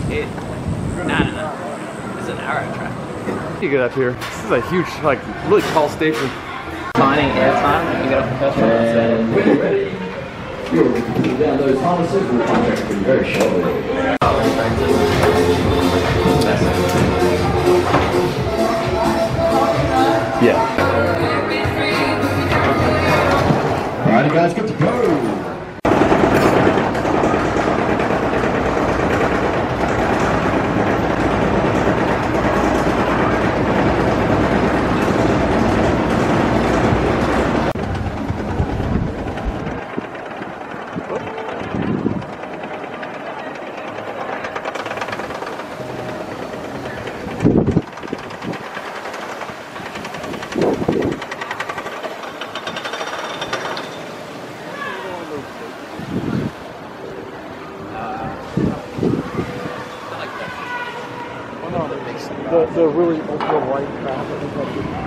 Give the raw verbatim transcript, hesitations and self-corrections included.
It, no, no, no. It's an arrow track. You get up here. This is a huge, like, really tall station. Finding airtime, you get off the first one. And when you're ready, you'll down those harnesses. We'll contact you very shortly. Yeah. Alrighty, guys, good to go. The, the really ultra white craft.